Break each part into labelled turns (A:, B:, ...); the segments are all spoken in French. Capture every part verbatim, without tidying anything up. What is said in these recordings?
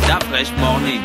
A: Da Fresh Morning.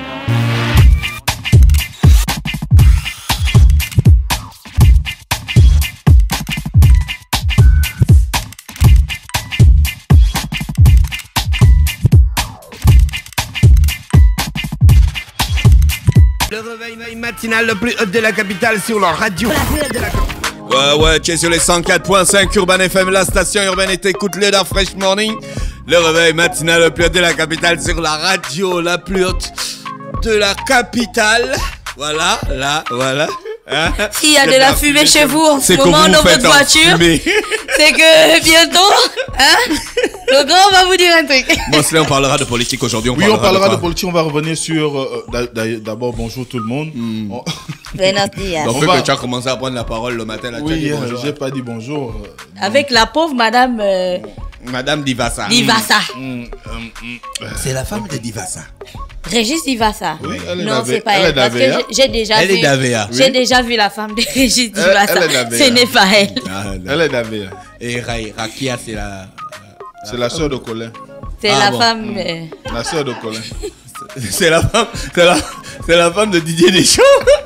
B: Le réveil matinal le plus haut de la capitale sur leur radio.
C: Ouais, ouais, tu es sur les cent quatre point cinq Urban F M, la station urbaine, et t'écoutes le Da Fresh Morning. Le réveil matinal le plus haut de la capitale sur la radio la plus haute de la capitale. Voilà, là, voilà. Hein?
D: S'il y a de la fumée chez vous en ce moment dans votre voiture, c'est que bientôt, hein, le grand va vous dire un truc.
C: Bon, là, on parlera de politique aujourd'hui.
E: Oui, on parlera de, de politique. On va revenir sur. Euh, D'abord, bonjour tout le monde. Mm. On...
C: Donc, on va... que tu as commencé à prendre la parole le matin. Là,
E: oui, euh, j'ai pas dit bonjour.
D: Avec la pauvre madame. Euh...
C: Madame Divasa.
D: Divasa.
C: Mm. Mm. Mm. C'est la femme de Divasa.
D: Régis Divasa.
E: Oui, elle est
D: non, c'est pas elle.
E: elle
D: parce que j'ai déjà
C: elle
D: vu.
C: Est d'Avea.
D: J'ai oui. déjà vu la femme de Régis Divasa.
E: Elle, elle
D: ce n'est pas elle.
E: Ah, elle est d'Avea.
C: Et Rakia, c'est la.
E: C'est la sœur de Colin.
D: C'est ah, la bon. femme. Mmh. Euh...
E: La sœur de Colin.
C: C'est la femme. C'est la, c'est la femme de Didier Deschamps.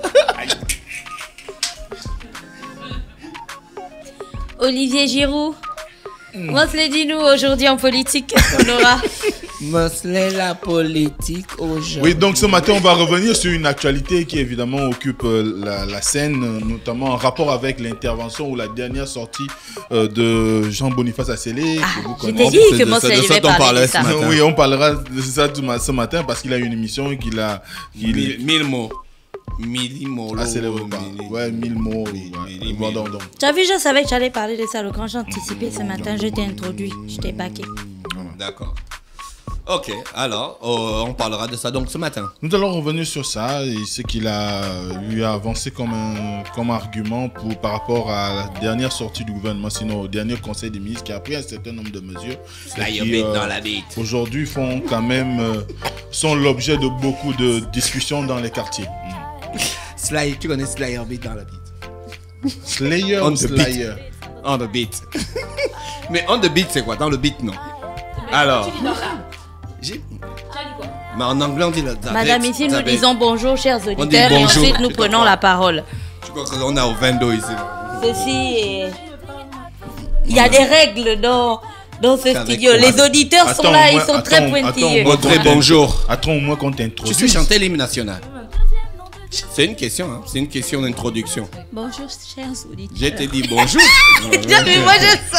D: Olivier Giroud. Mm. Mosley, dis-nous aujourd'hui en politique, qu'est-ce qu'on aura?
B: Mosley, la politique aujourd'hui.
E: Oui, donc ce matin, on va revenir sur une actualité qui évidemment occupe la, la scène, notamment en rapport avec l'intervention ou la dernière sortie euh, de Jean-Boniface Assélé.
D: Ah, je t'ai dit que Mosley devait parler de ça.
E: Oui, on parlera de ça ce matin parce qu'il a une émission qu'il a...
C: Qu mille, mille mots. Mille mots.
E: Ah, c'est le repas. Ouais, mille mots. Oui. Mille, bon, donc, donc.
D: Tu as vu, je savais que tu allais parler de ça. Le quand j'ai anticipé ce matin, je t'ai introduit. Je t'ai baqué.
C: D'accord. Ok, alors, euh, on parlera de ça donc ce matin.
E: Nous allons revenir sur ça et ce qu'il a lui a avancé comme, un, comme argument pour, par rapport à la dernière sortie du gouvernement, sinon au dernier conseil des ministres qui a pris un certain nombre de mesures.
C: Qui, euh, dans la bite.
E: Aujourd'hui font quand même, euh, sont l'objet de beaucoup de discussions dans les quartiers. Mm.
C: Slayer, tu connais Slayer Beat dans la beat?
E: Slayer
C: on
E: ou Slayer?
C: On the beat. Mais on the beat c'est quoi? Dans le beat non. Alors. J'ai... Tu as dit quoi? Mais en anglais on dit la
D: Madame, ici nous disons bonjour chers auditeurs et ensuite nous prenons la parole.
C: Je crois qu'on est au vingt-deux ici.
D: Ceci est... Il y a des règles dans... Dans ce studio, les auditeurs attends, sont là, moi, ils sont attends, très pointilleux.
C: Très bonjour.
E: Attends au moins qu'on t'introduise.
C: Tu sais chanter l'hymne national? C'est une question, hein? C'est une question d'introduction.
D: Bonjour, chers auditeurs.
C: Je te dis bonjour.
D: Mais moi, je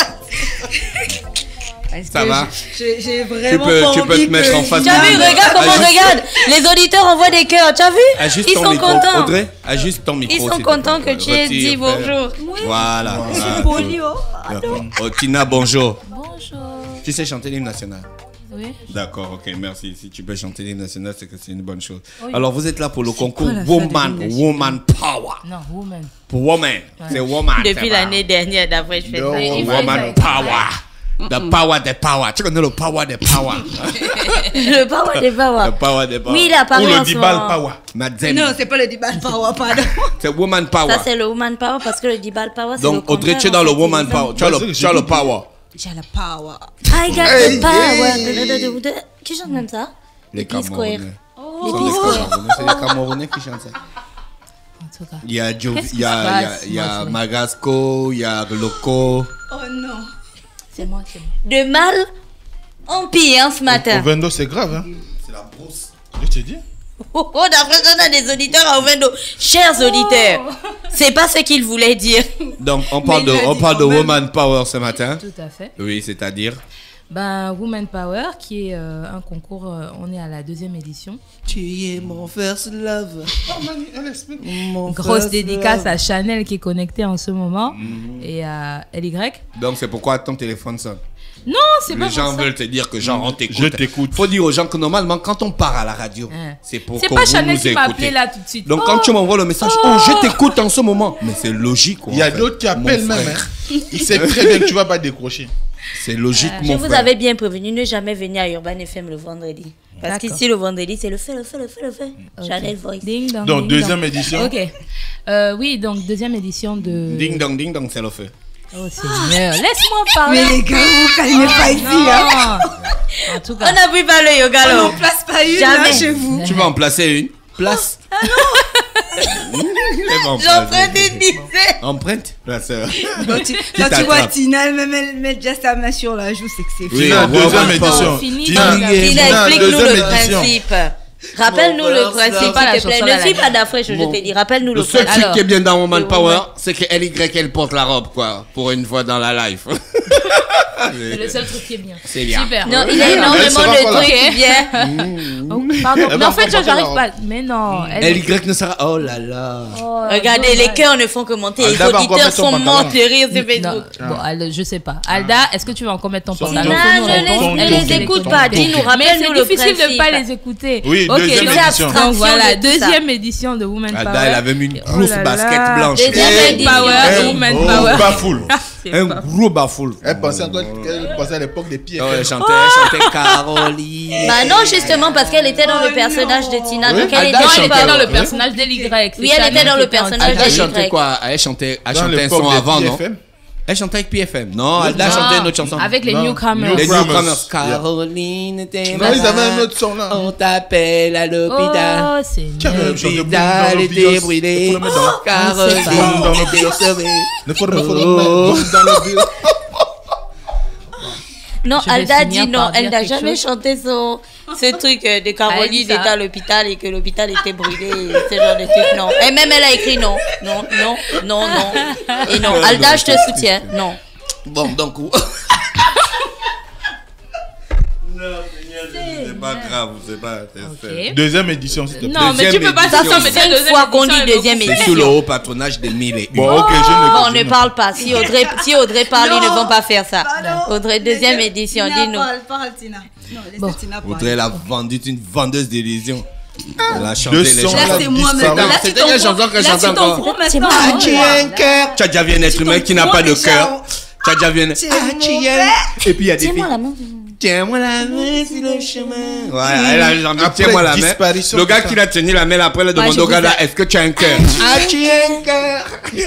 D: sais.
C: Ça va?
D: J'ai vraiment
C: tu peux,
D: pas
C: tu
D: envie
C: peux te mettre
D: que...
C: en face.
D: Tu as vu, regarde comment on regarde. Les auditeurs envoient des cœurs, tu as vu?
C: Ajuste
D: Ils
C: ton
D: sont
C: micro.
D: contents.
C: Audrey, ajuste ton micro.
D: Ils sont contents que tu aies dit bonjour.
C: Voilà.
D: Je suis poli, oh.
C: Oh, Tina, bonjour.
D: Bonjour.
C: Tu sais chanter l'hymne national?
D: Oui.
C: D'accord, ok, merci. Si tu peux chanter l'hymne national, c'est que c'est une bonne chose. Oui. Alors, vous êtes là pour le concours Woman, Woman Power.
D: Non, Woman.
C: Pour Woman, ouais. C'est Woman.
D: Depuis l'année dernière, d'après, je fais ça.
C: Woman Power. The power des power. Tu connais le power des power?
D: Le power des power.
C: Le power des power.
D: Oui, il apparaît
E: Ou le
D: en
E: Dibal
D: son...
E: Power.
C: Madame.
D: Non, c'est pas le Dibal Power, pardon.
C: C'est Woman Power.
D: Ça, c'est le Woman Power parce que le Dibal Power, c'est
C: donc, Audrey, tu es dans le Woman Power. Tu as le, tu as le power.
D: J'ai le power. I got hey, the power. Hey. Qui chante même ça?
C: Les Camerounais.
D: Oh. Les Square.
C: C'est les Camerounais qui chantent ça.
D: En tout cas.
C: Il y a, jo il y a, il y a, il y a Magasco, il y a Loco.
D: Oh non. C'est moi, c'est moi. De mal en pire hein, ce matin.
E: Au, au vingt-deux, c'est grave, hein?
C: C'est la brousse.
E: Je te dis.
D: Oh, oh d'après ça, on a des auditeurs à vingt-deux. Chers oh. auditeurs, c'est pas ce qu'ils voulaient dire.
C: Donc, on parle de, on parle de Woman Power ce matin.
F: Tout à fait.
C: Oui, c'est-à-dire
F: ben, Woman Power, qui est euh, un concours, euh, on est à la deuxième édition.
B: Tu es mon first love.
F: Mon grosse dédicace love. À Chanel qui est connectée en ce moment mmh. et à L Y.
C: Donc, c'est pourquoi ton téléphone sonne.
F: Non, c'est pas
C: Les gens
F: ça.
C: veulent te dire que genre on t'écoute.
E: Je t'écoute.
C: Faut dire aux gens que normalement quand on part à la radio, hein. c'est pour que vous nous écoutez.
F: C'est pas Chanel qui m'a appelé là tout de suite.
C: Donc
F: oh.
C: quand tu m'envoies le message, oh, oh je t'écoute en ce moment. Mais c'est logique.
E: Il y a d'autres qui appellent même. Hein. Il sait très bien que tu vas pas décrocher.
C: C'est logique,
D: euh,
C: mon
D: je
C: frère.
D: vous avais bien prévenu, ne jamais venir à Urban F M le vendredi. Parce qu'ici, le vendredi, c'est le fait, le fait, le fait, le fait. Okay. Chanel Voice.
F: Ding dong,
E: donc,
F: ding
E: deuxième
F: dong.
E: édition.
F: Ok. Euh, oui, donc, deuxième édition de...
C: Ding dong, ding dong, c'est le fait.
F: Oh Seigneur, laisse-moi parler.
A: Mais les gars, vous calmez pas ici. Hein.
F: En tout cas,
D: on n'a plus parlé yoga
A: On
D: là.
A: n'en place pas une
D: Jamais.
A: là, chez vous.
C: Tu vas en placer une? Place.
A: Ah
C: non.
D: J'emprunte une dizaine.
C: Empreinte. Place.
A: Quand tu, quand tu vois Tina, elle met, elle met déjà sa main sur la joue, c'est que c'est
C: Oui,
E: Tina,
C: on
E: deuxième
C: voit
E: édition.
F: fini,
E: Tina,
F: Tina,
D: Tina, explique-nous
E: deuxième
D: le
E: édition.
D: principe. Rappelle-nous
C: Bon,
D: le
C: alors,
D: principe,
C: c'est
F: pas la
D: s'il te plaît.
F: chanson
D: Ne
F: à la
D: suis pas
F: gagne.
D: d'afraîche, je
C: Bon.
D: te dis. Rappelle-nous le
C: Le seul
D: principe.
C: truc qui est bien dans Woman
D: Le
C: Power,
D: Woman.
C: c'est que L Y elle porte la robe, quoi, pour une fois dans la life.
F: c'est le seul truc qui est bien.
C: C'est bien.
F: Super.
D: Non, il y a
E: Elle
D: énormément
E: sera
D: de
E: pas là.
D: trucs qui viennent.
F: Oh, pardon,
E: Elle
F: mais
E: va
F: en fait,
E: encore
F: j'arrive
E: porter
F: pas. Mais non. elle-
C: L Y ne sera. Oh là là.
F: Oh,
D: Regardez, les
F: dommage.
D: cœurs ne font que monter. Les
E: Alda va encore
D: auditeurs
E: mettre son
D: sont
E: pantalon.
D: morts de rire sur
F: Non,
D: Facebook.
F: bon, Alda, je sais pas. Alda, est-ce que tu vas encore mettre ton
E: Son
F: pantalon?
E: token.
F: Faut nous
D: Non, je
F: répondre.
D: les-
E: Elle
D: ne
E: est
D: les écoute
E: ton
D: pas.
E: token.
D: Dis-nous,
F: Mais
D: rappelle-nous
F: c'est
D: le
F: difficile de
D: principe.
F: pas les écouter.
E: Oui,
F: Ok,
E: deuxième
F: donc-
E: édition.
F: Donc voilà,
D: de tout ça.
F: deuxième édition de Woman Power.
C: Alda, elle avait mis une
F: Oh
C: grosse
F: là
C: basket
F: là.
C: blanche.
D: Deuxième
C: Eh,
D: édition.
F: Power,
E: Eh,
F: Woman
E: oh,
F: Power.
E: pas full.
F: C'est
C: Un
F: pas-
C: gros bafoule.
E: Elle pensait encore qu'elle pensait à l'époque des pieds.
C: Oh, elle chantait, elle chantait Caroline.
D: Bah non, justement, parce qu'elle était dans le personnage de Tina.
E: Oui.
D: Donc elle
C: Alda
D: était
F: Non, elle
C: chantait.
F: était dans le
C: Oui.
F: personnage d'L Y.
D: Oui, elle était dans le personnage
C: Alda
D: de
C: chantait
D: Y.
C: quoi? Elle chantait, elle
E: Dans
C: chantait un
E: l'époque
C: son
E: des
C: avant,
E: P
C: non?
E: F M.
C: Elle chantait avec P F M. Non, Alda
F: Non,
C: chantait une autre chanson.
F: avec les
E: Non.
F: Newcomers.
C: Les
E: Newcomers.
C: Newcomers.
E: Yeah.
C: Caroline était
E: Non, ils avaient un autre son là.
C: On t'appelle à l'hôpital.
F: Oh, c'est
E: Tiens,
F: nul.
E: euh, chanter
C: L'hôpital
E: Boum dans
C: était
E: l'ambiance.
C: brûlé.
E: Il faut le mettre dans-
C: Caroline
E: Boum dans
C: était
E: l'ambiance.
C: sauvée.
E: Il faut le mettre
C: Oh.
E: Boum dans l'ambiance.
D: Non,
F: Je vais
D: Alda
F: finir
D: dit
F: par
D: non, elle
F: dire
D: n'a
F: quelque
D: jamais
F: chose.
D: chanté son, ce truc euh, de Caroline
F: Elle dit ça.
D: était à l'hôpital et que l'hôpital était brûlé, et ce genre de truc, non. Et même elle a écrit non, non, non, non, non. Et non, Alda, je te soutiens, non.
C: Bon, donc. Non, c'est pas grave, c'est pas.
F: Ok.
E: Deuxième édition, s'il te plaît.
F: Non, mais tu
C: Deuxième
F: peux pas
C: édition.
F: dire ça, mais
D: Cinq
F: deuxième
D: fois qu'on
F: édition,
D: dit
F: elle
D: deuxième
F: veut-
C: C'est sous le haut patronage des mille et une.
E: Bon, ok, je ne
D: Bon, on
E: je
D: ne
E: ne-
D: parle pas. Si Audrey, si Audrey parle, ils ne vont pas faire ça.
A: Pardon.
D: Audrey, deuxième édition,
A: Tina,
D: dis-nous.
A: Parle, parle, Tina. Non, laisse
F: Bon.
A: Tina parler.
C: Audrey, elle a vendu une vendeuse d'illusions. Elle a chanté
E: Deux
C: les
E: sons,
C: chansons.
A: Là,
E: elle a
A: c'est moi
E: disparu.
A: maintenant. Là, tu
C: C'était
A: t'en
C: quelle chanson
A: prends-
C: que
A: là,
C: j'entends
A: tu t'en
C: encore?
A: prends
D: C'est
A: maintenant.
D: bon.
A: à
C: Tu
A: moi.
C: es un cœur. Tu as déjà vu un être humain qui n'a pas de
A: déjà.
C: cœur. Tu as déjà vu un.
A: C'est
C: Ah,
A: mon
C: tu es.
A: père.
C: Et puis il y a des filles.
D: Tiens-moi la main.
C: Tiens-moi la main sur le chemin. Ouais, elle a genre dit,
E: Après,
C: tiens-moi la main.
E: disparition,
C: Le gars
E: tout ça.
C: qui l'a tenu la main après, il a demandé
A: je
C: au gars
A: vous
C: là,
A: ai-
C: est-ce que tu as un cœur? Ah, tu as un cœur.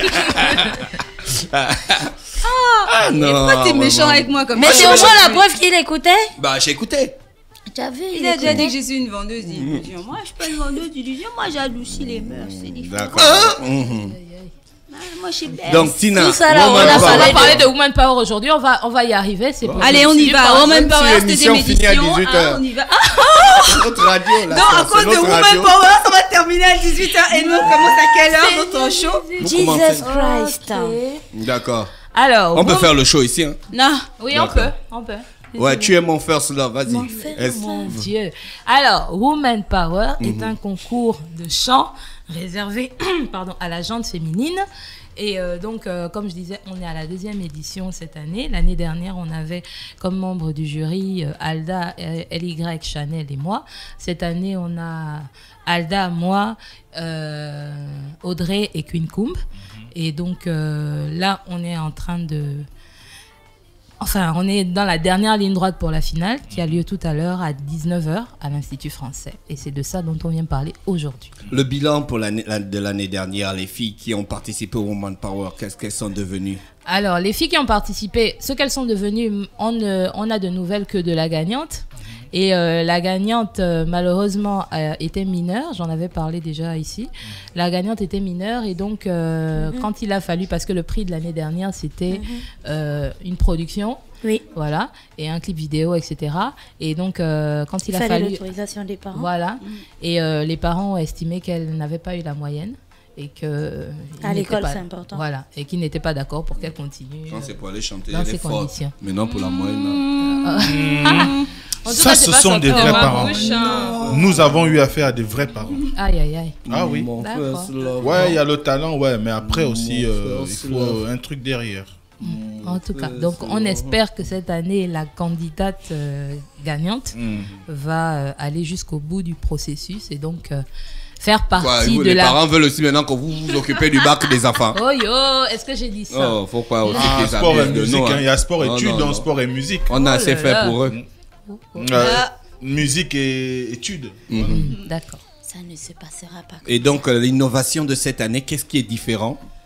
C: Ah non.
A: Pourquoi t'es méchant
C: vraiment.
A: avec moi comme
D: Mais
A: ça?
D: c'est au moins la preuve qu'il écoutait.
C: Bah, j'ai écouté.
D: Tu as vu,
A: Il a déjà dit que je suis une vendeuse d'illusions. Moi, je suis pas une vendeuse d'illusions. Moi, j'adoucis les mœurs. C'est différent.
C: D'accord. Mhm.
A: Ah, moi, je suis belle.
C: Donc, Tina,
D: Tout ça, là,
C: Woman
D: on a
F: On
C: Power.
F: va
D: parlé
F: parler de Woman Power aujourd'hui, on va, on va y arriver. C'est pour
A: Allez, on y va. Woman
C: si
A: Power,
C: l'émission
A: deuxième
C: finit à
A: édition.
C: dix-huit
A: hein,
C: heures.
A: on y va. Ah,
C: C'est notre radio là.
A: non, à
C: ça,
A: cause
C: c'est
A: de
C: notre
A: Woman
C: radio.
A: Power, ça va terminer à dix-huit heures. Et nous, on commence à quelle heure notre show?
D: Jesus
C: commencez.
D: Christ.
C: D'accord.
F: Alors,
C: On peut
F: Woman-
C: faire le show ici. Hein.
A: Non.
F: Oui, on
C: D'accord.
F: peut, on peut.
C: Ouais, tu es mon first love, vas-y. Est-ce-
F: Mon Dieu. Alors, Woman Power est un concours de chant réservé pardon, à la gente féminine. Et euh, donc, euh, comme je disais, on est à la deuxième édition cette année. L'année dernière, on avait comme membre du jury euh, Alda, euh, L Y, Chanel et moi. Cette année, on a Alda, moi, euh, Audrey et Queen Coombe. Et donc, euh, là, on est en train de... Enfin, on est dans la dernière ligne droite pour la finale qui a lieu tout à l'heure à dix-neuf heures à l'Institut français. Et c'est de ça dont on vient parler aujourd'hui.
C: Le bilan pour l'année la- de l'année dernière, les filles qui ont participé au Woman Power, qu'est-ce qu'elles sont devenues?
F: Alors, les filles qui ont participé, ce qu'elles sont devenues, on, ne- on a de nouvelles que de la gagnante. Et euh, la gagnante, euh, malheureusement, euh, était mineure. J'en avais parlé déjà ici. La gagnante était mineure. Et donc, euh,
D: Mhm.
F: quand il a fallu, parce que le prix de l'année dernière, c'était euh, une production.
D: Oui.
F: Voilà. Et un clip vidéo, et cetera. Et donc, euh, quand il,
D: Il
F: a
D: fallait
F: fallu...
D: l'autorisation des parents.
F: Voilà. Et euh, les parents ont estimé qu'elle n'avait pas eu la moyenne. Et que... euh, ils
D: À
F: n'étaient
D: l'école,
F: pas-
D: c'est important.
F: Voilà. Et qu'ils n'étaient pas d'accord pour qu'elle continue.
C: Non, c'est pour aller chanter
F: dans
C: les
F: ces
C: forts.
F: conditions.
C: Mais non, pour la moyenne. non.
F: En tout
E: Ça,
F: cas,
E: ce
F: c'est pas
E: sont
F: sorti
E: des
F: de
E: vrais
F: ma
E: parents.
F: bouche, hein.
E: Nous avons eu affaire à des vrais parents.
F: Aïe, aïe, aïe.
E: Ah oui.
C: Mon
F: D'accord.
C: first love.
E: Ouais, il y a le talent, ouais, mais après aussi,
C: Mon
E: euh, il
C: first
E: faut
C: love.
E: un truc derrière.
F: En tout cas, donc on espère que cette année, la candidate euh, gagnante
E: Mm.
F: va euh, aller jusqu'au bout du processus et donc euh, faire
C: Quoi,
F: partie
C: vous,
F: de
C: les
F: la...
C: parents veulent aussi maintenant que vous vous occupez du bac des enfants.
F: Oh yo, est-ce que j'ai dit ça?
C: Oh, faut pas aussi
E: Ah,
C: qu'ils
E: sport et
C: abusent de
E: musique,
C: nous.
E: hein.
C: hein.
E: Il y a sport
C: Oh,
E: études
C: non,
E: dans
C: non.
E: sport et musique.
C: On a
F: Oh
C: assez
F: là
C: fait
F: là.
C: pour eux.
E: Euh, musique et études.
F: Mm, D'accord.
D: Ça ne se passera pas.
C: Et donc, euh, l'innovation de cette année, qu'est-ce qui est différent?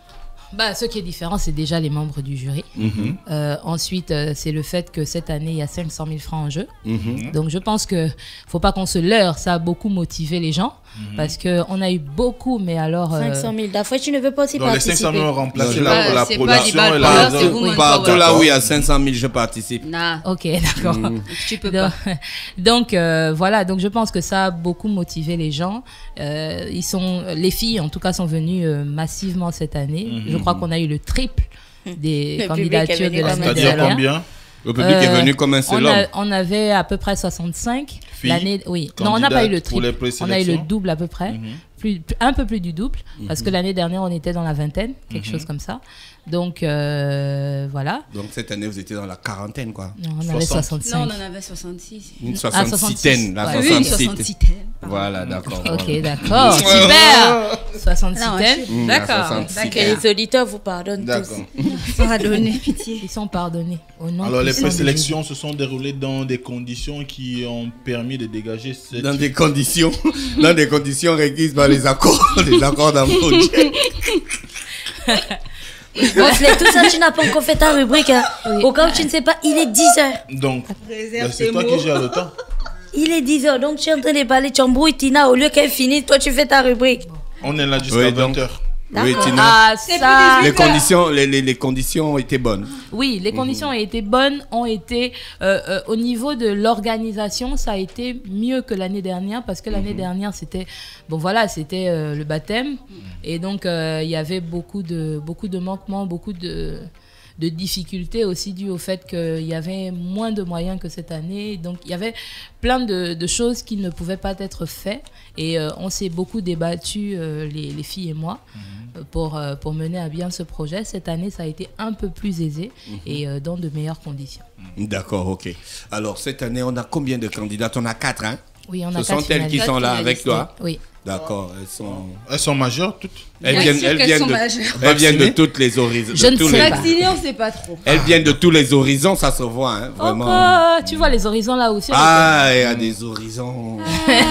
F: Bah, ce qui est différent, c'est déjà les membres du jury. Mm-hmm. Euh, ensuite, euh, c'est le fait que cette année, il y a cinq cent mille francs en jeu. Mm-hmm. Donc, je pense qu'il ne faut pas qu'on se leurre. Ça a beaucoup motivé les gens. Mm-hmm. Parce qu'on a eu beaucoup, mais alors... Euh...
D: cinq cent mille. D'après, tu ne veux pas aussi
E: donc
D: participer.
E: Les cinq cent mille ont remplacé
A: la,
E: la production et
A: la...
C: Oui. Partout là où il y a cinq cent mille, je participe.
A: Nah.
F: Ok, d'accord.
A: Mm. Tu peux
F: donc,
A: pas.
F: Donc, euh, voilà. Donc, je pense que ça a beaucoup motivé les gens. Euh, ils sont, les filles, en tout cas, sont venues euh, massivement cette année. Mm-hmm. Je crois qu'on a eu le triple des
D: le
F: candidatures de l'année
E: dernière. C'est-à-dire combien?
C: Le public euh, est venu comme un seul
F: on,
C: homme.
F: on avait à peu près soixante-cinq.
E: Filles,
F: l'année, oui. Non, on n'a pas eu le triple. On a eu le double à peu près.
E: Mm-hmm.
F: Plus, un peu plus du double. Mm-hmm. Parce que l'année dernière, on était dans la vingtaine, quelque mm-hmm. chose comme ça. Donc, euh, voilà.
C: Donc, cette année, vous étiez dans la quarantaine, quoi.
F: Non, on avait soixante-cinq.
A: Non, on en avait soixante-six.
C: Une soixante-six. La
A: ouais. soixante-six.
C: Voilà, d'accord.
F: Ok,
C: voilà.
F: d'accord. Super. soixante-six.
A: Mmh,
F: d'accord.
D: Que les auditeurs vous pardonnent
E: d'accord.
D: tous.
A: Pardonnez, pitié.
F: Ils sont pardonnés. Au nom
E: Alors, les présélections se sont déroulées dans des conditions qui ont permis de dégager cette...
C: Dans des conditions, dans des conditions requises par les accords, les accords d'embauche.
D: Bon, tout ça, tu n'as pas encore fait ta rubrique. Hein. Oui. Au cas où tu ne sais pas, il est dix heures.
E: Donc, bah, c'est toi qui gères le temps.
D: Il est dix heures, donc tu es en train de parler, tu embrouilles Tina. Au lieu qu'elle finisse, toi tu fais ta rubrique.
E: On est là jusqu'à
C: oui,
E: vingt heures.
C: Oui, Tina.
F: Ah, ça...
C: les, conditions, les, les, les conditions ont été bonnes.
F: Oui, les conditions mmh. ont été bonnes, ont été euh, euh, au niveau de l'organisation, ça a été mieux que l'année dernière parce que l'année mmh. dernière c'était bon voilà, c'était euh, le baptême mmh. et donc il euh, y avait beaucoup de beaucoup de manquements, beaucoup de de difficultés aussi dues au fait qu'il y avait moins de moyens que cette année. Donc, il y avait plein de, de choses qui ne pouvaient pas être faites. Et euh, on s'est beaucoup débattu, euh, les, les filles et moi, mm-hmm. pour, euh, pour mener à bien ce projet. Cette année, ça a été un peu plus aisé mm-hmm. et euh, dans de meilleures conditions.
C: D'accord, ok. Alors, cette année, on a combien de candidates? On a quatre, hein?
F: Oui, on a
C: Ce sont elles qui sont là avec toi?
F: Oui.
C: D'accord, elles sont...
E: Elles sont majeures toutes?
C: Elles viennent, elles viennent, de, elles viennent de toutes les horizons.
F: Je ne sais pas.
A: Vaccinées, on ne sait pas trop.
C: Elles viennent de tous les horizons, ça se voit, hein, vraiment.
F: Oh, tu vois les horizons là aussi.
C: Ah, il y a des horizons.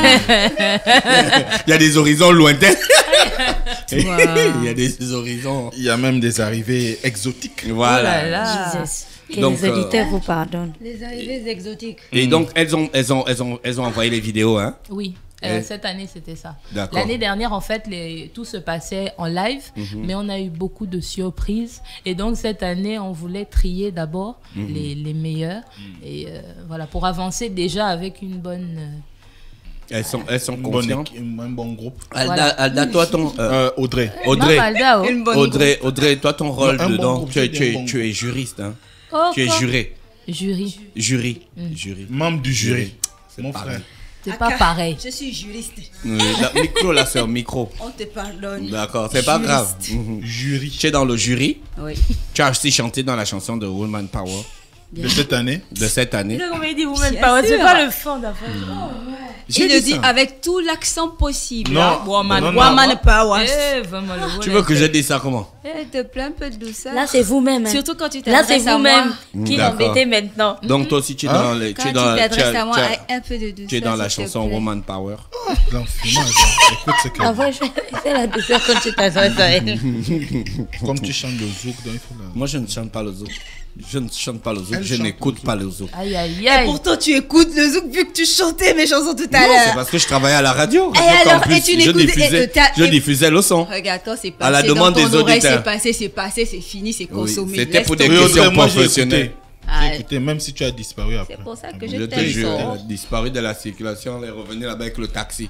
C: Il y a des horizons lointains. Il y a des horizons.
E: Il y a même des arrivées exotiques.
C: Voilà.
F: Oh là là.
D: Que
C: donc,
D: les auditeurs
C: euh,
D: vous pardonnent.
A: Les arrivées exotiques.
C: Et donc, elles ont, elles ont, elles ont, elles ont envoyé les vidéos, hein?
F: Oui. Euh, cette année, c'était ça.
C: D'accord.
F: L'année dernière, en fait, les, tout se passait en live, mm-hmm. mais on a eu beaucoup de surprises. Et donc, cette année, on voulait trier d'abord mm-hmm. les, les meilleurs. Mm-hmm. Et euh, voilà, pour avancer déjà avec une bonne... Euh...
C: Elles sont, elles sont
E: une
C: conscientes.
E: Bonne, un bon groupe.
C: Alda,
F: voilà.
C: Alda, toi, ton... Euh,
E: euh, Audrey.
C: Audrey.
F: Non, Alda, oh.
A: Une bonne
C: Audrey,
A: groupe.
C: Audrey, toi, ton rôle
E: non,
C: dedans,
E: bon groupe,
C: tu, es, tu, es,
E: bon
C: tu es juriste, hein?
F: Oh,
C: tu es
F: quoi?
C: juré.
F: Jury.
C: Jury.
F: Mm.
C: Jury.
E: Membre du jury.
C: C'est
E: mon
C: pareil.
E: frère.
F: C'est pas pareil.
A: Je suis juriste.
C: Oui, la, micro, là, c'est un micro.
A: On te pardonne.
C: D'accord, c'est pas grave.
E: Mm-hmm. Jury.
C: Tu es dans le jury.
A: Oui.
C: Tu as aussi chanté dans la chanson de Woman Power.
E: Bien. De cette année.
C: De cette année.
F: On m'a dit Woman Power, c'est pas le fond d'affaire.
A: Il le dit avec tout l'accent possible.
E: Non,
A: hein. Woman,
E: non, non,
A: woman
E: non.
A: Power.
F: Eh, vraiment, le
C: Tu veux que je dise ça comment?
A: Eh, te plaît un peu de douceur.
D: Là, c'est vous-même. Hein.
A: Surtout quand tu
D: Là, c'est
A: t'adresses à
D: vous-même
A: moi.
D: qui
C: D'accord.
D: l'embêtez maintenant.
C: Donc toi aussi tu es
E: Hein?
C: dans les,
A: Quand
C: tu es
A: tu
C: dans, tu
A: t'adresses
C: as-
A: à moi
C: tu as-
A: avec un peu de douceur.
C: tu es dans la
A: s'il te
C: chanson
A: plaît.
C: Woman Power.
E: L'enfumage. Écoute ce qu'elle
D: Ah ouais, je fais la douceur quand tu t'adresses à elle.
E: Comme tu chantes le zouk, donc il faut la...
C: Moi je ne chante pas le zouk. Je ne chante pas le zouk.
E: Elle
C: Je
E: chante
C: n'écoute
E: le
C: pas le zouk.
F: Aïe, aïe,
A: Et
F: aïe.
A: pourtant, tu écoutes le zouk vu que tu chantais mes chansons tout à
C: Non, c'est
A: l'heure.
C: parce que je travaillais à la radio.
A: Et
C: Radio
A: alors,
C: Campus.
A: et tu
C: je
A: n'écoutes- et,
C: diffusais,
A: euh, t'as-
C: je
A: et-
C: diffusais le son.
A: Regarde, quand c'est passé
C: À la demande
A: dans ton
C: des
A: oreille,
C: auditeurs.
A: c'est passé, c'est passé, c'est fini, c'est
C: Oui,
A: consommé.
C: c'était
A: Laisse
C: pour des
A: tomber.
E: Oui,
C: questions
E: Audrey, moi, j'ai
C: professionnelles.
E: écouté.
A: Ah,
E: J'ai écouté, même si tu as disparu après.
A: c'est pour ça que
C: Je
A: je
C: te
A: t'aime.
C: jure,
A: ça.
C: elle a disparu de la circulation, elle est revenue là-bas avec le taxi.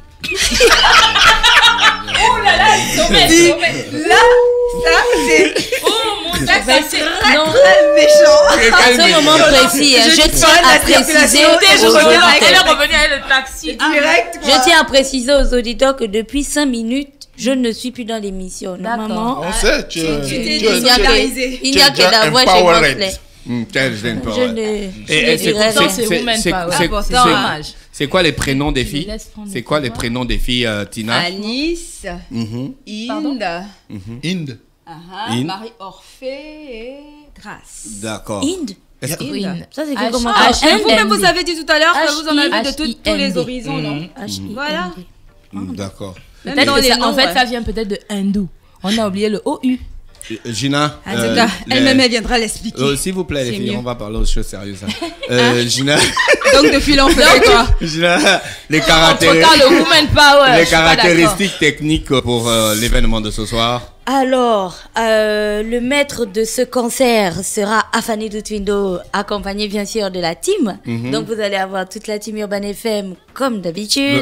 A: Là, ça, c'est.
F: Oh mon Dieu, ça c'est...
D: Non,
A: très méchant.
D: à ce moment précis, hein, je tiens à préciser
F: Je
D: aux
F: reviens,
D: auditeurs-
F: elle est revenue avec le taxi.
A: Direct, quoi.
D: je tiens à préciser aux auditeurs que depuis cinq minutes, je ne suis plus dans l'émission.
F: D'accord.
D: Normalement,
E: On sait, tu es...
A: tu
E: tu
A: t'es
E: es-
D: il n'y a
E: tu es-
A: désolidarisé.
D: que- il n'y a
E: Tu es
D: que la voix chez
E: empowered.
D: Mosley.
C: Hum, tiens, je viens de
D: Je
C: parler.
D: ne, je
C: Et-
D: ne
C: et c'est-
D: dirai
F: Pourtant,
D: rien.
F: c'est
C: c'est-
F: Woman
C: c'est-
F: Power.
C: c'est-
A: Important,
C: c'est-
A: hein.
C: C'est quoi les prénoms des
F: Je
C: filles?
F: laisse prendre
C: C'est
F: le
C: quoi les
F: pouvoir.
C: prénoms des filles, euh, Tina?
A: Anis,
C: Mhm.
A: Inde,
E: Inde.
A: aha,
C: Inde.
A: Marie-Orphée et Grâce.
C: D'accord.
D: Inde.
C: Est-ce que-
F: Oui.
D: Ça, c'est
F: H-
D: que comment
F: H-
D: Ah,
A: Vous-même,
D: Inde.
A: vous avez dit tout à l'heure que vous en avez de
F: H I
A: tout- tous les
F: N D.
A: horizons, non?
D: H I N D.
A: Voilà.
C: Hum, D'accord.
A: Même
F: Peut-être
A: dans
F: que
A: les
F: ça-
A: noms,
F: en fait,
A: ouais.
F: ça vient peut-être de hindou. On a oublié le O U.
C: Gina.
A: En tout cas, elle-même, elle viendra l'expliquer.
C: Euh, S'il vous plaît, les filles, mieux. On va parler aux choses sérieuses. Hein. Euh, hein? Gina.
A: Donc, depuis là, on fait quoi?
C: Gina, les, caractéri...
D: le woman power,
C: les caractéristiques techniques pour euh, l'événement de ce soir.
D: Alors, euh, le maître de ce concert sera Afani Dutwindo, accompagné bien sûr de la team. Mm-hmm. Donc, vous allez avoir toute la team Urban F M comme d'habitude.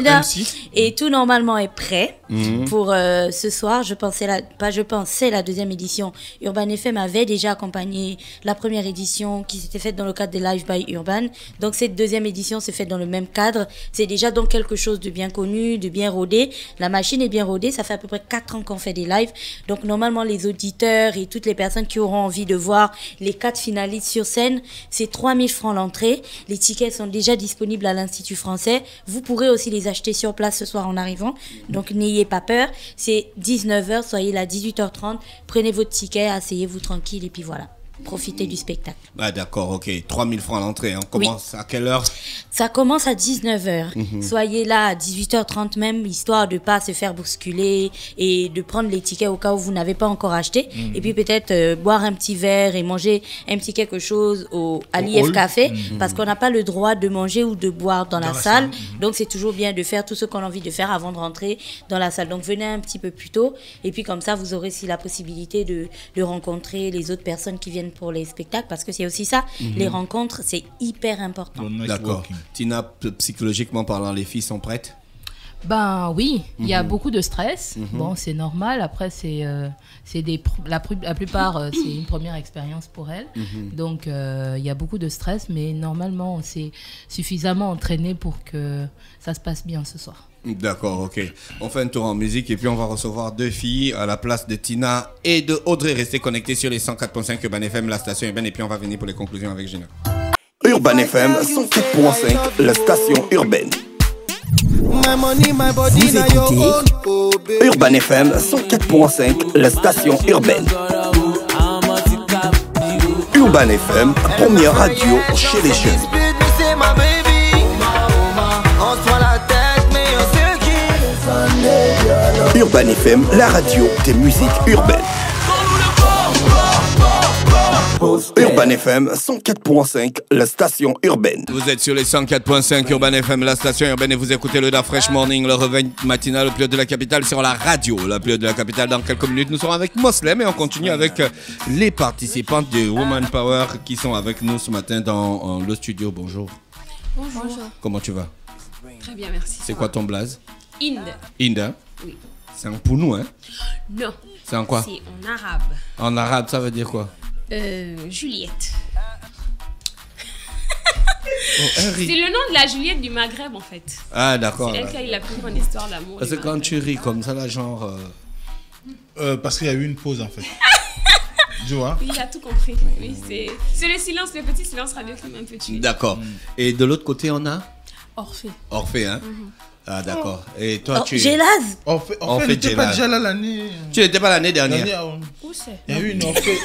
D: Et tout normalement est prêt mm-hmm. pour euh, ce soir. Je pensais la, pas je pense, c'est la deuxième édition. Urban F M avait déjà accompagné la première édition qui s'était faite dans le cadre des Live by Urban. Donc, cette deuxième édition se fait dans le même cadre. C'est déjà donc quelque chose de bien connu, de bien rodé. La machine est bien rodée. Ça fait à peu près quatre ans qu'on fait des lives. Donc, Donc, normalement, les auditeurs et toutes les personnes qui auront envie de voir les quatre finalistes sur scène, c'est trois mille francs l'entrée. Les tickets sont déjà disponibles à l'Institut français. Vous pourrez aussi les acheter sur place ce soir en arrivant. Donc, n'ayez pas peur. C'est dix-neuf heures, soyez là à dix-huit heures trente. Prenez votre ticket, asseyez-vous tranquille et puis voilà. Profitez du spectacle.
C: Ah d'accord, ok. trois mille francs l'entrée. On commence oui. à quelle heure?
D: Ça commence à dix-neuf heures. Mm-hmm. Soyez là à dix-huit heures trente même, histoire de ne pas se faire bousculer et de prendre les tickets au cas où vous n'avez pas encore acheté. Mm-hmm. Et puis peut-être euh, boire un petit verre et manger un petit quelque chose au, à l'I F Café. Mm-hmm. Parce qu'on n'a pas le droit de manger ou de boire dans, dans la, la salle. salle. Mm-hmm. Donc c'est toujours bien de faire tout ce qu'on a envie de faire avant de rentrer dans la salle. Donc venez un petit peu plus tôt. Et puis comme ça, vous aurez aussi la possibilité de, de rencontrer les autres personnes qui viennent pour les spectacles, parce que c'est aussi ça, mm-hmm. les rencontres, c'est hyper important.
C: D'accord. Tina, psychologiquement parlant, les filles sont prêtes?
F: Ben oui, il mm-hmm. y a beaucoup de stress. Mm-hmm. Bon, c'est normal. Après, c'est euh, c'est des la, la plupart, euh, c'est une première expérience pour elles. Mm-hmm. Donc, il euh, y a beaucoup de stress, mais normalement, on s'est suffisamment entraîné pour que ça se passe bien ce soir.
C: D'accord, ok. On fait un tour en musique et puis on va recevoir deux filles à la place de Tina et de Audrey. Restez connectés sur les cent quatre point cinq Urban F M, la station urbaine, et puis on va venir pour les conclusions avec Gina.
B: Urban F M cent quatre point cinq, la station urbaine. Vous écoutez Urban F M cent quatre point cinq, la station urbaine. Urban F M, première radio chez les jeunes. Urban F M, la radio des musiques urbaines. Urban F M cent quatre point cinq, la station urbaine.
C: Vous êtes sur les cent quatre point cinq Urban F M, la station urbaine, et vous écoutez le Da Fresh Morning, le réveil matinal, le plus haut de la capitale, sur la radio, la plus haut de la capitale. Dans quelques minutes, nous serons avec Moslem et on continue avec les participantes de Woman Power qui sont avec nous ce matin dans le studio. Bonjour.
G: Bonjour.
C: Comment tu vas?
G: Très bien, merci.
C: C'est quoi ton blaze?
G: Inde.
C: Inde, hein?
G: Oui.
C: C'est en Pounou, hein?
G: Non.
C: C'est en quoi?
G: C'est en arabe.
C: En arabe, ça veut dire quoi?
G: Euh, Juliette. Oh, c'est le nom de la Juliette du Maghreb, en fait.
C: Ah, d'accord.
G: C'est elle qui a eu la plus grande histoire d'amour.
C: Parce que quand tu ris comme ça, là, genre... Euh...
E: Euh, parce qu'il y a eu une pause, en fait. Tu vois?
G: Oui, il a tout compris. Oui, c'est... c'est le silence, le petit silence radio qui m'a un peu tué.
C: D'accord. Mm. Et de l'autre côté, on a?
G: Orphée.
C: Orphée, hein? Mm-hmm. Ah, d'accord. Et toi,
D: oh,
C: tu...
D: Gélaz.
E: Orphée, Orphée n'était pas déjà là l'année...
C: Tu n'étais pas l'année dernière?
E: dernière
G: Où c'est?
E: Il y a eu une Orphée.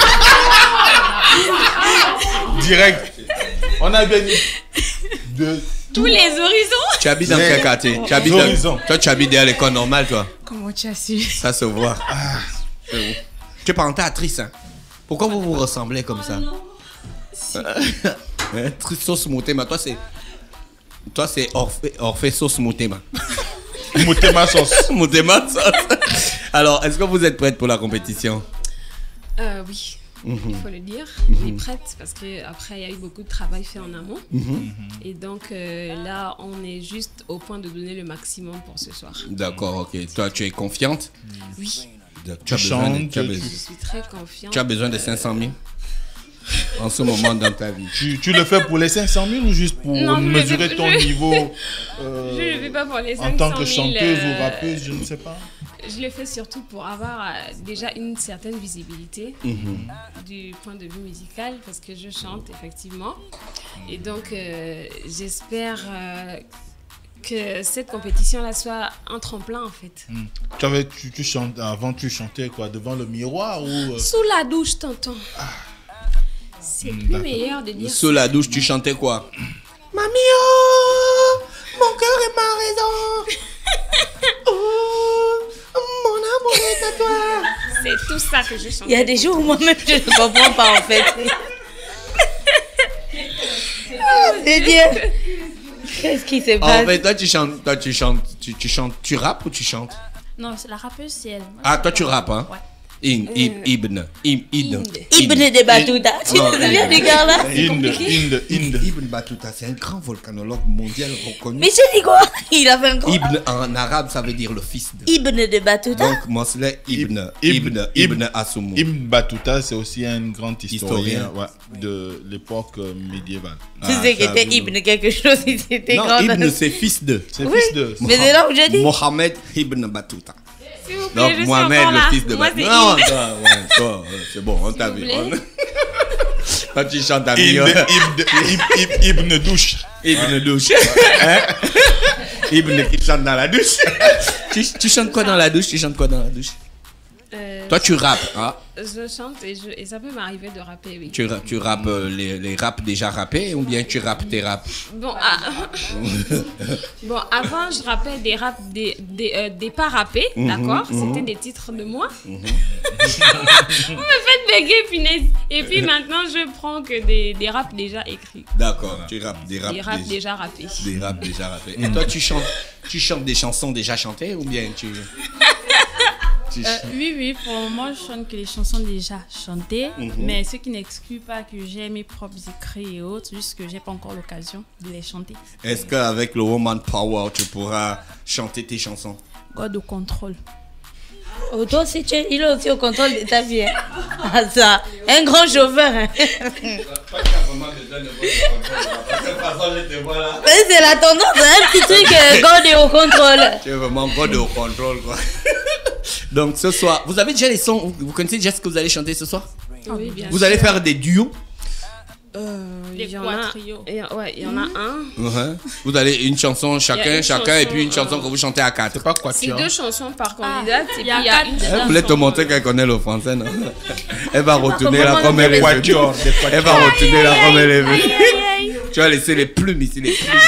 E: Direct. On a gagné de...
G: Tous les horizons.
C: Tu habites dans quel quartier? Tu habites dans... Toi, tu habites derrière l'école normale, toi?
G: Comment tu as su?
C: Ça se voit. Ah, c'est bon. Tu es pas actrice, hein? Pourquoi vous vous ressemblez comme ça? Si. Sauce Moutema, toi c'est... Toi c'est Orphée, Orphée sauce Moutema.
E: Moutema sauce.
C: Moutema sauce. Alors, est-ce que vous êtes prête pour la compétition?
G: Euh, oui. Il mm-hmm. faut le dire,
C: mm-hmm.
G: on est prête parce qu'après il y a eu beaucoup de travail fait en amont mm-hmm. et donc euh, là on est juste au point de donner le maximum pour ce soir.
C: D'accord, ok. Toi tu es confiante?
G: Oui.
C: Tu as besoin de, tu as
G: je suis très confiante.
C: Tu as besoin de cinq cent mille en ce moment dans ta vie?
E: Tu, tu le fais pour les cinq cent mille ou juste pour non, mesurer
G: vais,
E: ton
G: je...
E: niveau euh,
G: je ne le fais pas pour les cinq cent mille.
E: En tant que chanteuse
G: euh...
E: ou rappeuse, je ne sais pas.
G: Je le fais surtout pour avoir euh, déjà une certaine visibilité mm-hmm. du point de vue musical parce que je chante effectivement. Et donc euh, j'espère euh, que cette compétition-là soit un tremplin en fait.
E: Mm. Tu avais, tu, tu chantes, avant tu chantais quoi, devant le miroir ou euh...
G: sous la douche, tonton. Ah. C'est mm, plus d'accord. Meilleur de dire
C: sous ça. La douche, tu chantais quoi? Mamie, oh, mon cœur est ma raison. Oh, mon amour est à toi.
G: C'est tout ça que je chante.
D: Il y a des jours où moi-même je ne comprends pas en fait. Oh, c'est Dieu. Qu'est-ce qui se passe?
C: En fait, toi tu chantes, toi tu chantes, tu, tu chantes, tu rappes ou tu chantes?
H: Non, c'est la rappeuse, c'est elle.
C: Ah, toi tu rappes, hein?
H: Ouais.
C: In, ib, ibn, ib, ibn.
D: Ibn de Battuta. Tu te souviens du gars là?
E: Inde, Inde, Inde.
C: Ibn Battuta, c'est un grand volcanologue mondial reconnu.
D: Mais j'ai dit quoi? Il a fait un grand.
C: Ibn en arabe, ça veut dire le fils de.
D: Ibn de Battuta.
C: Donc, Mosley Ibn,
E: Ibn,
C: Ibn, Ibn Assoumou.
E: Ibn Battuta, c'est aussi un grand historien,
C: Historien.
E: ouais, de l'époque euh, médiévale.
D: Tu sais qu'il était Ibn quelque chose, il était
C: Non,
D: grand.
C: Ibn, c'est fils de.
E: C'est
D: Oui,
E: fils de.
D: mais c'est là où j'ai dit.
C: Mohamed Ibn Battuta.
G: S'il vous plaît,
C: Donc,
G: je suis
C: Mohamed,
G: encore là.
C: le fils de
G: Moi,
C: Battuta.
G: c'est
C: Non,
G: Ibn.
C: toi, ouais, toi, euh, c'est bon, on t'a vu.
G: plaît.
C: On- Toi, tu chantes à
E: Ibn,
C: million.
E: Ibn, Ibn, Ibn, Ibn douche.
C: Ibn douche. Hein? Ibn qui chante dans la douche. tu, tu chantes quoi dans la douche? Tu chantes quoi dans la douche?
G: Euh,
C: Toi, tu rappes, hein?
G: Je chante et, je, et ça peut m'arriver de rapper, oui.
C: Tu, ra- tu rappes euh, les, les raps déjà rappés ou bien tu rappes tes raps?
G: Bon, ah, bon, avant, je rappais des raps, des, des, euh, des pas rappés, d'accord? C'était des titres de moi. Vous me faites béguer, punaise. Et puis maintenant, je prends que des, des raps déjà écrits.
C: D'accord, tu rappes des raps,
G: Des raps
C: déjà,
G: déjà rappés.
C: des raps déjà rappés. Et toi, tu chantes, tu chantes des chansons déjà chantées ou bien tu... tu
H: Euh, oui, oui, pour le moment, je chante que les chansons déjà chantées, mais ce qui n'exclut pas que j'ai mes propres écrits et autres, juste que j'ai pas encore l'occasion de les chanter.
C: Est-ce qu'avec le Woman Power, tu pourras chanter tes chansons?
H: God au contrôle.
D: Oh, toi aussi, tu es- il est aussi au contrôle de ta vie. Hein. Ah, ça, un grand chauffeur. Hein. Mais c'est la tendance, un petit truc, euh, God est au contrôle.
C: Tu es vraiment God au contrôle, quoi. Donc, ce soir, vous avez déjà les sons, vous, vous connaissez déjà ce que vous allez chanter ce soir?
G: Oui, bien
C: Vous
G: sûr.
C: allez faire des duos?
G: Euh,
H: Des
G: il y en a,
H: quatrios.
G: il y a- ouais, il y en a un.
C: Uh-huh. Vous allez une chanson chacun,
G: une
C: chacun, et
G: chanson,
C: puis une chanson
G: euh,
C: que vous chantez à quatre.
E: C'est pas quoi
G: C'est
E: tu as.
G: deux chansons par candidate. et
H: il
G: puis
H: y a
G: il y a
H: quatre
G: une
H: dedans.
C: Elle voulait te montrer qu'elle connaît le français, non? Elle va retourner là
D: comment
C: comme
D: on
C: elle est
E: Quatuor, des quatuors.
C: Elle va retourner là comme elle est venue. Tu vas laisser les plumes ici, les plumes.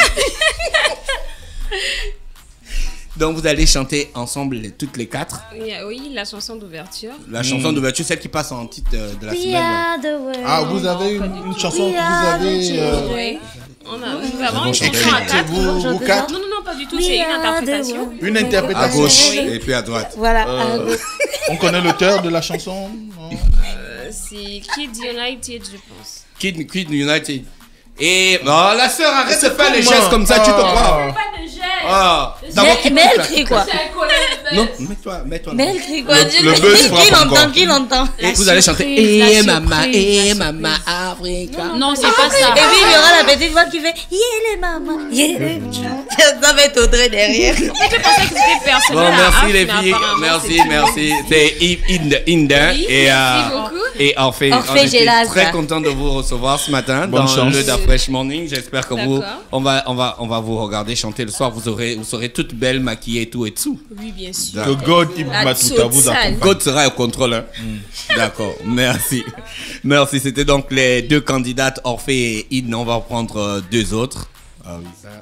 C: Donc vous allez chanter ensemble les- toutes les quatre.
G: Il y a- oui, la chanson d'ouverture.
C: La chanson d'ouverture, celle qui passe en titre euh, de la
D: We
C: semaine.
D: are the world.
E: Ah, vous avez une, une chanson que vous avez. euh,
G: Oui. On a, nous avons une
E: écrite,
G: chanson à quatre.
E: vous, vous quatre.
G: Non, non, non, pas du tout.
D: We
G: C'est une
D: are the
G: interprétation.
D: world.
E: Une
C: À
E: interprétation.
C: gauche
G: Oui.
C: et puis à droite.
D: Voilà.
E: Euh, on connaît l'auteur de la chanson, non?
G: Euh, C'est Kids United, je pense.
C: Kid, Kid United. Et oh, la sœur, arrête de faire les
E: comment?
C: gestes comme ça, tu te
E: Ah.
C: crois. Ah, d'abord,
D: mais,
C: qui
D: mais
C: touche
D: elle
C: la-
D: crie quoi?
C: Non, mets-toi, mets-toi.
D: Mais elle crie quoi?
E: Le-
D: Dieu,
E: le
D: mais
E: buzz
D: qui
E: frappe
D: l'entend?
E: encore.
D: Qui l'entend?
C: Et vous allez chanter
H: surprise, la
C: Eh maman,
H: surprise,
C: eh
H: la
C: maman,
H: surprise.
C: Africa.
H: Non, c'est pas ça.
D: Et puis il y aura la petite voix qui fait Yeah les mamans, yeah les mamans. Ça va être Audrey derrière.
G: Je pensais que c'était personnel.
C: Bon,
G: à
C: merci
G: Af,
C: les
G: mais
C: filles,
G: apparemment,
C: merci,
G: c'est-
C: merci. C'est Inde, Inde,
G: Oui,
C: et
G: merci
C: euh,
G: beaucoup.
C: et en fait,
D: Orphée
C: on était
D: Gélas.
C: très content de vous recevoir ce matin
E: Bonne
C: dans
E: chance.
C: le Da Fresh Morning. J'espère que vous,
G: D'accord.
C: on va, on va, on va vous regarder chanter le soir. Vous aurez, vous serez toutes belles, maquillées, tout et tout.
G: Oui, bien sûr.
E: Que God Ibn
G: La
E: Battuta vous
G: totale.
E: accompagne.
C: God sera au contrôle. Hein? D'accord, merci. Merci, c'était donc les deux candidates, Orphée et Inde. On va reprendre euh, deux autres. Ah oui, ça.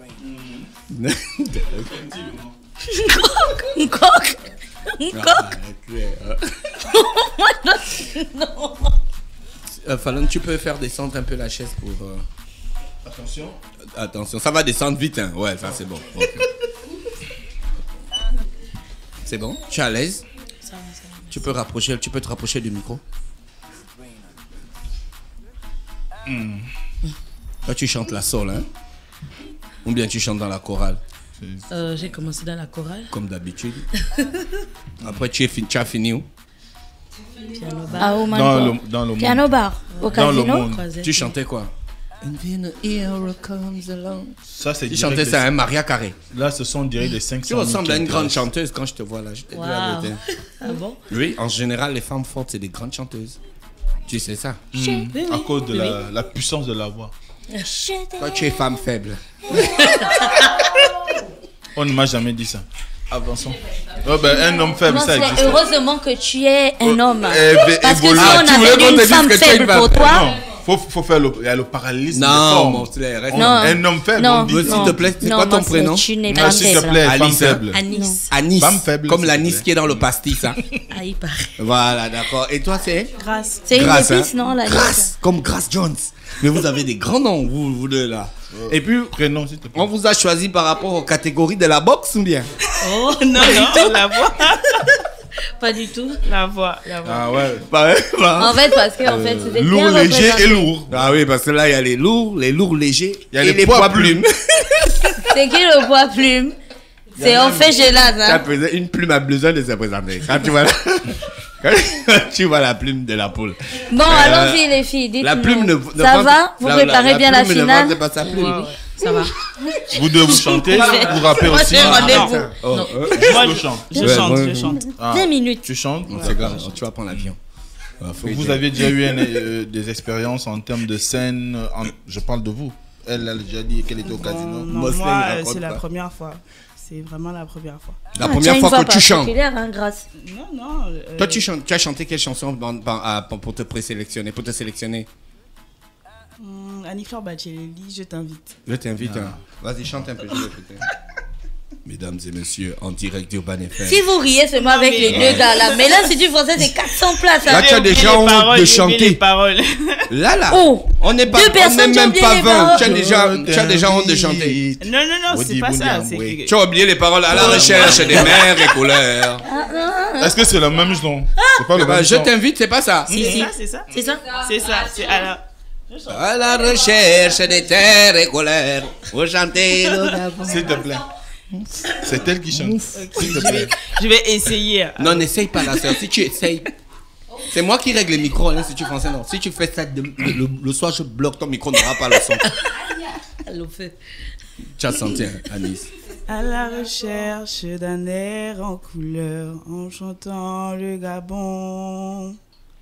D: Un coq. Un coq.
C: Euh, Fallon, tu peux faire descendre un peu la chaise pour... euh,
E: Attention.
C: Attention, ça va descendre vite, hein. Ouais, ça c'est bon. Ok. C'est bon? Tu es à l'aise? Tu peux rapprocher, tu peux te rapprocher du micro. Toi, tu chantes la soul, hein? Ou bien tu chantes dans la chorale,
I: Euh, j'ai commencé dans la chorale.
C: comme d'habitude. Après, tu, es fin- tu as fini où?
I: Piano bar.
D: Ah, oh my
E: Dans
D: God.
E: le, dans le monde.
D: Piano bar. Au
E: Dans le
D: casino.
E: monde.
I: Croisette.
C: Tu chantais quoi? And then a hero comes along.
E: Ça, c'est
C: Tu
E: direct
C: chantais
E: des-
C: ça, hein, Maria Carré.
E: Là, ce sont direct des cinq cents
C: Tu
E: mille
C: ressembles à
E: qui
C: une grande
E: intéressent.
C: chanteuse quand je te vois là. Je te dis la
I: Wow.
C: vérité.
I: Ah bon?
C: Oui, en général, les femmes fortes, c'est des grandes chanteuses. Tu sais ça?
E: Hmm, à cause de la, la puissance de la voix.
C: Toi, tu es femme faible.
E: On ne m'a jamais dit ça. Avançons. Oh, ben, un homme faible,
D: Non,
E: ça
D: c'est
E: existe.
D: heureusement que tu es un homme.
E: Eh, ben,
D: Parce que si
E: évolue.
D: on
C: Ah, tu voulais
D: avait
C: qu'on te
D: une
C: dise
D: femme
C: que tu es une
D: faible
C: femme.
D: pour toi,
E: Non, faut, faut faire le, il y a le parallélisme.
C: Non, mon frère, reste.
E: On- Un homme faible.
D: Non.
E: on dit.
C: Mais s'il te plaît, c'est
D: Non,
C: quoi ton
D: moi, c'est
C: prénom?
D: tu n'es
E: Ah,
D: pas
E: s'il te
D: faible.
E: plaît, femme
C: Alice, hein.
E: faible.
I: Anis.
C: Anis.
E: Femme faible,
C: Comme
E: s'il te
C: l'anis
E: plaît.
C: qui est dans le pastis. Hein.
I: Ah, il paraît.
C: Voilà, d'accord. Et toi, c'est
H: Grâce.
D: C'est une
C: Grace,
D: épice,
C: hein.
D: non, la
C: Grace, comme Grace Jones. Mais vous avez des grands noms, vous, vous deux là. Et puis,
E: Prénom, s'il te plaît.
C: on vous a choisi par rapport aux catégories de la boxe ou bien?
I: Oh, non, non, la voix.
D: Pas du tout.
I: La voix, la voix.
E: Ah ouais.
C: Bah ouais, bah.
D: En fait, parce que en fait, c'était
E: Lourd,
D: bien
E: léger
D: représenté.
E: et lourd.
C: Ah oui, parce que là, il y a les lourds, les lourds légers
E: Il y a
C: et
E: les
C: les
E: poids
C: poids
E: plumes.
C: plumes.
D: C'est qui le poids plume? C'est en fait Gélade,
C: Ça
D: hein.
C: pesait- Une plume a besoin de se présenter. Quand tu vois la, quand tu vois la plume de la poule.
D: Bon,
C: Euh,
D: allons-y les filles, dites-nous.
C: La plume ne, ne
D: Ça
C: vante-
D: va? Vous
C: la-
D: préparez
C: la-
D: bien la
C: plume ne
D: finale?
C: vante pas sa plume.
I: Ouais, ouais. Ça va.
E: Vous deux, vous chantez, vous rappez
D: Moi,
E: aussi.
D: j'ai
E: Ah,
D: rendez-vous.
E: non.
C: Oh,
I: Non.
C: euh,
E: Juste
I: Moi,
E: le chant.
I: Je
C: Ouais,
I: chante,
C: ouais.
I: je chante.
E: Ah,
D: Deux minutes.
E: Tu chantes.
C: c'est grave, tu vas prendre l'avion. Ah, faut
E: Vous
C: que-
E: avez déjà eu un, euh, des expériences en termes de scène. en- je parle de vous. Elle a déjà dit qu'elle était au casino.
I: Non,
C: Moi,
I: non,
C: c'est-
I: moi,
C: il
I: euh,
C: raconte
I: c'est la
C: pas.
I: première fois. C'est vraiment la première fois.
C: La
D: Ah,
C: première
D: tiens, une
C: fois que tu chantes.
D: particulière, hein, Grâce.
I: Non, non. euh,
C: Toi, tu, chantes, tu as chanté quelle chanson dans- dans- à- pour pour te présélectionner, pour te sélectionner?
I: hum, Annie-Fleur Bacheleli, je t'invite.
C: Je t'invite. hein. Vas-y, chante un peu, je vais écouter. Mesdames et messieurs, en direct d'Urban F M.
D: Si vous riez seulement avec les deux gars là, mais là, c'est du français, c'est quatre cents places.
C: Là,
D: Hein.
C: tu as déjà honte de
I: Les
C: chanter.
I: paroles.
C: Là, là,
D: Oh,
C: on n'est pas,
D: deux
C: on n'est
D: personnes qui ont
C: même
D: oublié
C: pas
D: les
C: vingt.
D: paroles.
C: Tu as déjà, tu as déjà honte de chanter.
I: Non, non, non, c'est pas ça. c'est que-
C: Tu as oublié les paroles à la recherche des mers et couleurs.
E: Est-ce que c'est le même son? C'est pas le
C: Bah,
E: même
C: je
E: son.
C: t'invite, c'est pas ça.
I: C'est ça, c'est ça.
D: C'est ça?
I: C'est ça. C'est alors.
C: À la recherche des terres et couleurs. Pour chanter le Gabon.
E: S'il te plaît. C'est elle qui chante. S'il te
I: Je vais,
E: plaît.
I: je vais essayer.
C: Non, n'essaye pas la sœur. Si tu essayes, c'est moi qui règle les micros, hein, si tu français, non. Si tu fais ça de- le, le- le soir, je bloque ton micro, n'aura pas le son.
D: Elle le fait.
C: Tu as senti, hein, Anis.
I: À la recherche d'un air en couleur, en chantant le Gabon.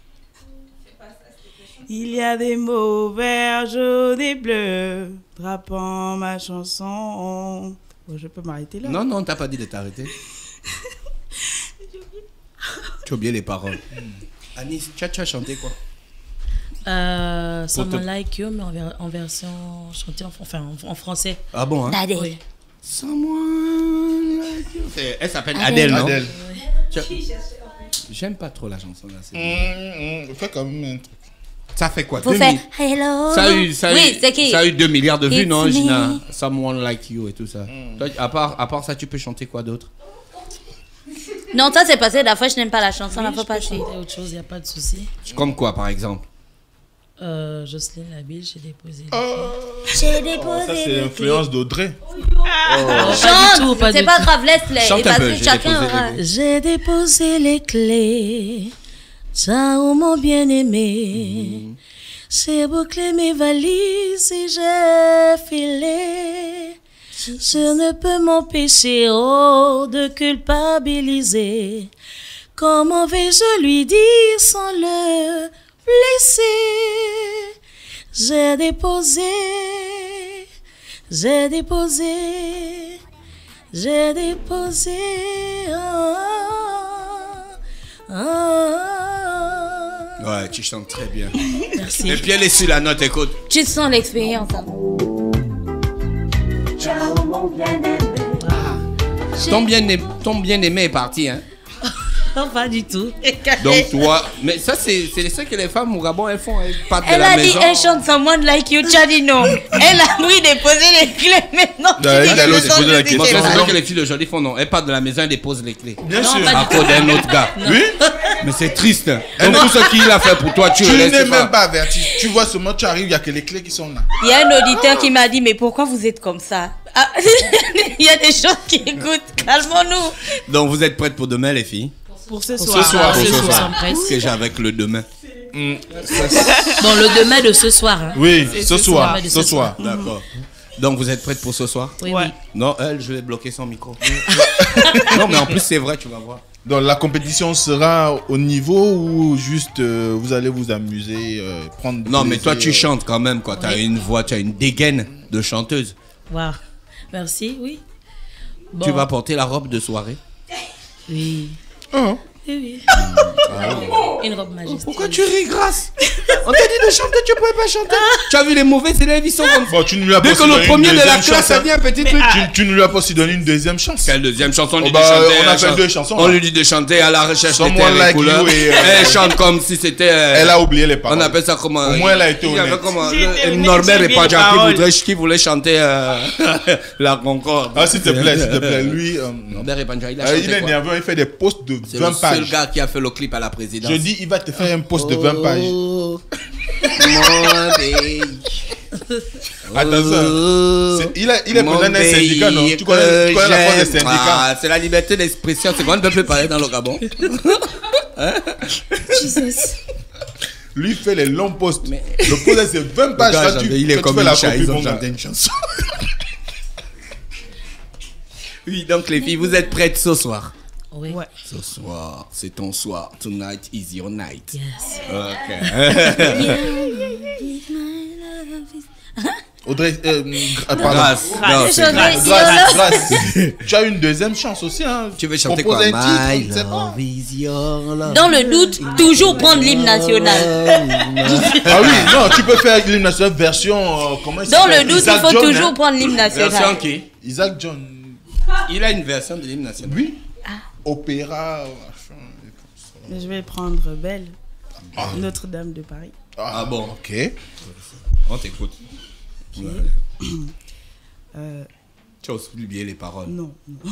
I: Il y a des mots verts, jaunes et bleus, drapant ma chanson. Bon, je peux m'arrêter là.
C: Non, non, t'as pas dit de t'arrêter. Tu as oublié les paroles. Anis, tu as, tu as chanté quoi?
I: Euh, Someone
C: te-
I: Like You, mais en, ver- en version chantée en, enfin, en, en français.
C: Ah bon, hein?
D: Adèle.
I: Oui.
C: Someone like you. C'est- Elle s'appelle
D: Adèle.
C: Adèle, non?
E: Adèle.
C: Tu as- J'aime pas trop la chanson là. c'est-
E: Mmh, mmh, fais quand même un truc.
C: Ça fait quoi?
D: Faut
C: deux
D: faire
C: mille
D: hello.
C: Ça a eu, ça a
D: Oui,
C: eu,
D: c'est qui?
C: ça a eu deux milliards de vues,
D: It's
C: non,
D: me.
C: Gina? Someone like you et tout ça. Toi, à part, à part ça, tu peux chanter quoi d'autre?
D: Non, ça c'est passé. La fois, je n'aime pas la chanson. La
I: Oui,
D: fois
I: je peux
D: passée.
I: chanter autre chose, il n'y a pas de souci.
C: Comme quoi, par exemple?
I: Euh, Jocelyne Labille, j'ai déposé.
D: J'ai déposé.
E: Ça, c'est
D: les
E: l'influence d'Audrey.
D: Chante.
I: pas
D: C'est
I: du
D: pas
I: tout.
D: grave, laisse-les.
C: Chante
D: Et
C: un
D: parce
C: peu,
D: que
C: j'ai
D: chacun
C: déposé
D: aura-
C: les-
I: J'ai déposé les clés. Ciao, mon bien-aimé. J'ai bouclé mes valises et j'ai filé. Je ne peux m'empêcher oh, de culpabiliser. Comment vais-je lui dire sans le blesser? J'ai déposé, j'ai déposé, j'ai déposé. oh, oh, oh.
C: Ouais, tu chantes très bien.
I: Merci.
C: Et puis elle est sur la note, écoute.
D: Tu sens l'expérience. hein.
C: Ton bien-aimé, ton bien-aimé est parti, hein.
I: Non, pas du tout.
C: Donc toi, mais ça c'est c'est ça que les femmes au Gabon elles font, elles partent de
D: Elle
C: la
D: a dit,
C: maison.
D: elle chante Someone Like You. Tu as dit non. Elle a oui déposé les clés maintenant. tu
E: D'ailleurs,
D: dis
E: il a
D: que
E: l'autre
D: le son
E: posé la
D: de
E: question.
C: Moi,
D: Dieu.
C: c'est ça que les filles d'aujourd'hui font, non. Elles partent de la maison, elles déposent les clés.
E: Bien
I: Non,
E: sûr.
I: pas
C: À cause d'un autre gars.
E: Oui.
C: Mais c'est triste. Donc tout ce qu'il a fait pour toi, tu
E: Tu
C: le
E: n'es
C: laisses
E: même
C: pas.
E: pas averti. Tu vois seulement, tu arrives, il n'y a que les clés qui sont là.
D: Il y a un auditeur qui m'a dit, mais pourquoi vous êtes comme ça? Ah, il y a des gens qui écoutent. Calmons-nous.
C: Donc vous êtes prêtes pour demain, les filles?
I: Pour ce
E: ce
I: soir.
E: soir,
I: ce
E: pour ce
I: soir.
E: soir.
I: nous sommes prêts.
C: Qu'est-ce que j'ai avec le demain?
I: Bon, le demain de ce soir. hein.
E: Oui,
I: C'est
E: ce
I: ce
E: soir.
I: soir.
E: Ce soir.
C: D'accord. Donc vous êtes prêtes pour ce soir?
I: Oui,
H: Ouais.
I: oui.
C: Non, elle, je vais bloquer son micro. Non, mais en plus c'est vrai, tu vas voir.
E: Donc la compétition sera au niveau ou juste euh, vous allez vous amuser, euh, prendre du
C: Non, mais toi tu
E: plaisir,
C: chantes quand même, quoi. T'as
I: Oui.
C: une voix, tu as une dégaine de chanteuse.
I: Waouh. Merci, oui. Bon.
C: Tu vas porter la robe de soirée.
I: Oui.
E: Oh.
I: Oui, oui.
D: Une robe majestueuse.
C: Pourquoi tu ris, Grâce? On t'a dit de chanter, tu pouvais pas chanter. Tu as vu les mauvais élèves, ils sont comme ça.
E: Bon, tu nous lui as
C: Dès
E: pas
C: que
E: aussi
C: le
E: donné
C: premier
E: une
C: de la
E: deuxième
C: classe
E: chance,
C: a dit un petit
E: mais,
C: truc.
E: Tu, tu nous lui as pas aussi donné une deuxième chance.
C: Quelle deuxième chanson? On lui
E: Oh
C: dit
E: bah,
C: de chanter.
E: on a
C: elle
E: fait
C: chante.
E: deux chansons.
C: On
E: là.
C: lui dit de chanter à la recherche des
E: Someone
C: terres et
E: like
C: couleurs.
E: you et, euh,
C: Elle chante comme si c'était. euh,
E: Elle a oublié les paroles.
C: On appelle ça comment?
E: Au moins, elle a été
C: Il y avait
E: honnête.
C: comment?
I: J'ai été
C: Le-
I: honnête,
C: Norbert
I: j'ai
C: et
I: bien les
C: Padja qui
I: paroles.
C: voulait, qui voulait chanter euh, la Concorde.
E: Ah, s'il te plaît, s'il te plaît. Lui, euh,
C: Norbert et Padja, il a
E: euh,
C: chanté
E: il est
C: quoi?
E: nerveux, il fait des posts de
C: C'est le
E: vingt
C: seul
E: pages.
C: gars qui a fait le clip à la présidence.
E: Je dis, il va te faire un post de vingt pages.
C: Oh, mon pays.
E: Attention, c'est- il, a- il est
C: Mon
E: président d'un
C: pays
E: syndicat, non? Tu
C: que
E: connais, tu connais la force des
C: j'aime.
E: syndicats?
C: Ah, c'est la liberté d'expression. C'est qu'on ne peut plus parler dans le Gabon. Hein?
E: Lui fait les longs posts.
C: Mais-
E: Le post, c'est vingt pages.
C: Le gars,
E: Quand tu,
C: il est
E: quand tu
C: comme
E: fais
C: une
E: la
C: chat,
E: copie,
C: ils ont
E: mon gars.
C: chanté une chanson. Oui, donc les filles, vous êtes prêtes ce soir?
D: Oui.
I: Ouais.
C: Ce soir, c'est ton soir. Tonight is your night.
D: Yes.
C: Ok.
E: Audrey, euh, ah, pardon.
C: Grâce. Non, c'est
D: Je
C: grâce.
D: vais-
E: Grâce, grâce. Tu as une deuxième chance aussi. Hein.
C: Tu veux chanter
E: Propose
C: quoi?
E: un titre,
C: My
E: je ne sais pas.
C: love is your love.
D: Dans le doute, toujours prendre l'hymne national.
E: Ah oui, non, tu peux faire l'hymne national version. Euh, comment il
D: Dans
E: s'appelle?
D: le doute, il
E: Isaac
D: faut
E: John,
D: toujours
E: hein.
D: prendre l'hymne
C: Version
D: national.
C: qui?
E: Isaac John.
C: Il a une version de l'hymne national.
E: Oui. Opéra.
I: Mais je vais prendre Belle. Notre-Dame de Paris.
C: Ah bon?
E: Ok.
C: On t'écoute.
I: Euh,
C: Tu as oublié les paroles.
I: non, non.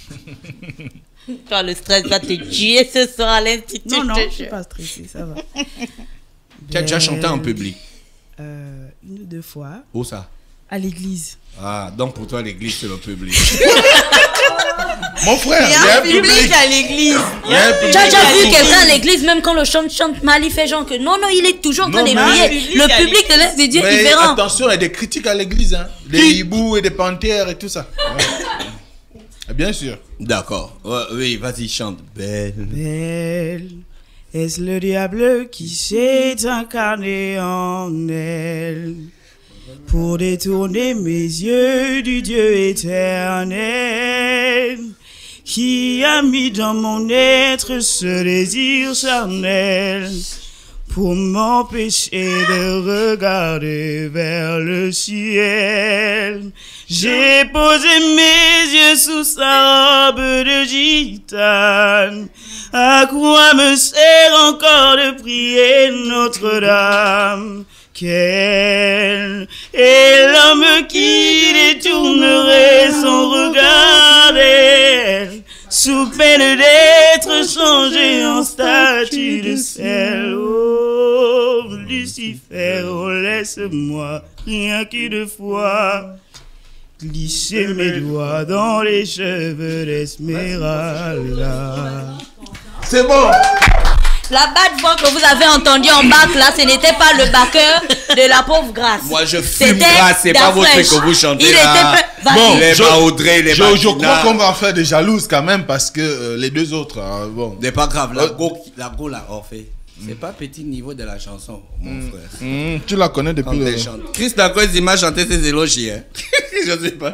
D: Toi, le stress va te tuer ce soir à l'institut.
I: Non, non,
D: je
I: je
D: te
I: suis
D: jure.
I: pas stressée, ça va.
C: Tu as déjà chanté en
I: Belle.
C: public?
I: Euh, une ou deux fois.
C: Où ça?
I: À l'église.
C: Ah, donc pour toi, l'église, c'est le public.
E: Mon frère, il y a un public.
D: à l'église.
E: Il y a un public.
D: Tu as déjà vu quelqu'un à l'église, même quand le chante chante mal, il fait genre que non, non, il est toujours en train
E: Non,
D: de
E: mais-
D: prier. Le public te laisse de Dieu
E: Mais
D: différent.
E: attention, il y a des critiques à l'église. Hein. Des hiboux et des panthères et tout ça. Ouais. Bien sûr.
C: D'accord. Ouais, oui, vas-y, chante. Belle.
I: Belle, est-ce le diable qui s'est incarné en elle pour détourner mes yeux du Dieu éternel qui a mis dans mon être ce désir charnel pour m'empêcher de regarder vers le ciel. J'ai posé mes yeux sous sa robe de gitane. À quoi me sert encore de prier Notre-Dame? Quel est l'homme qui détournerait son regard d'elle, sous peine d'être changé en statue de sel? Oh, Lucifer, oh, laisse-moi rien qu'une fois glisser mes doigts dans les cheveux d'Esmeralda.
E: C'est bon.
D: La bad voix que vous avez entendue en bac là, ce n'était pas le backer de la pauvre Grâce.
C: Moi, je fume
D: C'était
C: Grâce, c'est pas votre
D: Dafresh.
C: que vous chantez
D: Il
C: là.
D: était prêt-
E: Bon,
C: les
E: je-
C: Baudrey, les
E: Je, je
C: Martina.
E: crois qu'on va en faire des jalouses quand même parce que euh, les deux autres, hein, bon.
C: C'est pas grave, la
E: Euh,
C: go, la go l'a refait. C'est pas petit niveau de la chanson, mon frère.
E: Hmm, tu la connais
C: Quand
E: depuis
C: elle
E: le...
C: chante. Chris Dacois, il m'a chanté ses élogies. Hein. Je sais pas.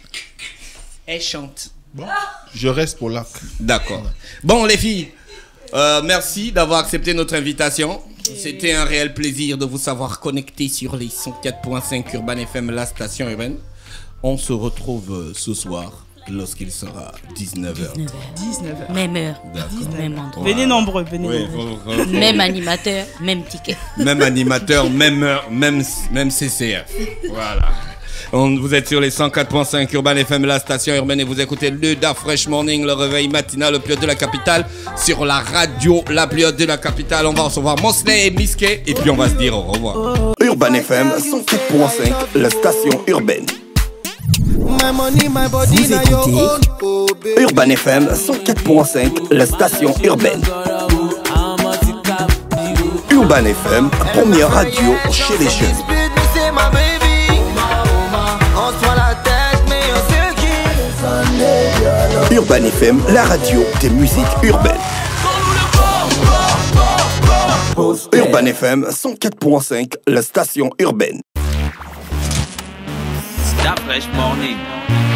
C: Elle chante.
E: Bon, je reste pour l'arc.
C: D'accord. Bon, les filles, euh, merci d'avoir accepté notre invitation. C'était un réel plaisir de vous savoir connectés sur les cent quatre point cinq Urban F M, la station urbaine. On se retrouve euh, ce soir lorsqu'il sera dix-neuf heures.
I: dix-neuf heures.
D: Même heure,
C: D'accord.
D: même endroit.
I: Venez nombreux, venez
C: Oui,
I: nombreux.
C: faut- faut- faut-
D: Même animateur, même ticket.
C: Même animateur, même heure, même, même C C F. Voilà. On, vous êtes sur les cent quatre point cinq Urban F M, la station urbaine, et vous écoutez le Da Fresh Morning, le réveil matinal, le plus haut de la capitale, sur la radio, la plus haute de la capitale. On va recevoir Mosley et Miskey, et puis on va se dire au revoir.
B: Urban F M cent quatre point cinq, la station urbaine.
J: Vous
B: écoutez Urban F M cent quatre point cinq, la station urbaine. Urban F M, première radio chez les jeunes. Urban F M, la radio des musiques urbaines. Urban F M cent quatre point cinq, la station urbaine.
J: Da Fresh Morning.